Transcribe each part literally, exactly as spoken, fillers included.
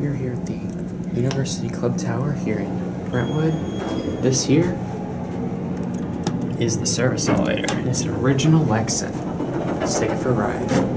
We're here at the University Club Tower here in Brentwood. This here is the service elevator, and it's an original Lexan. Let's take it for a ride.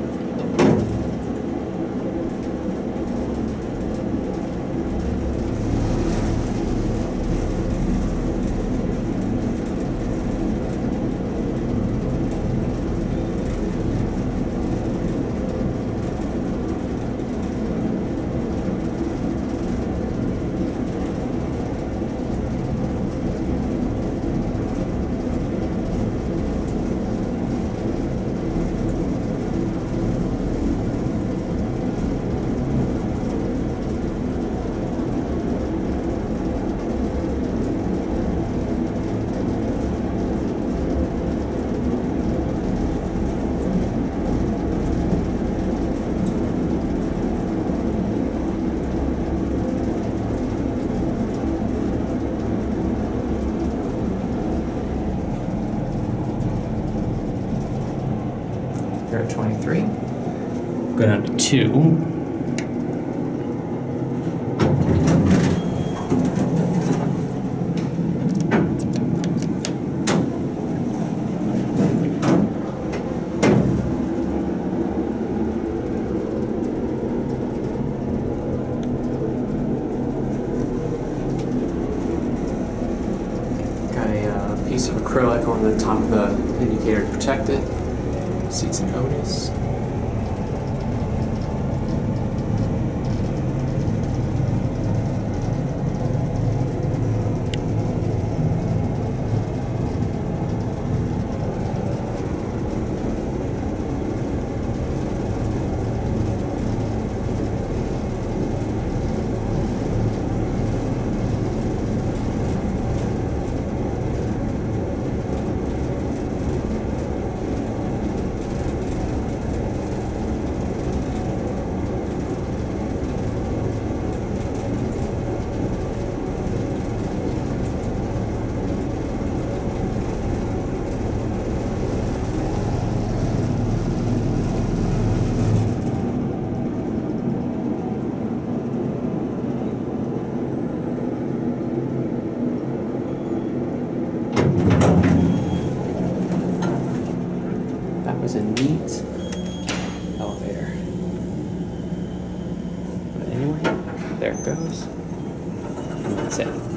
We're at twenty-three. Go down to two. Got a uh, piece of acrylic over the top of the indicator to protect it. Seats in Otis. That was a neat elevator. But anyway, there it goes. And that's it.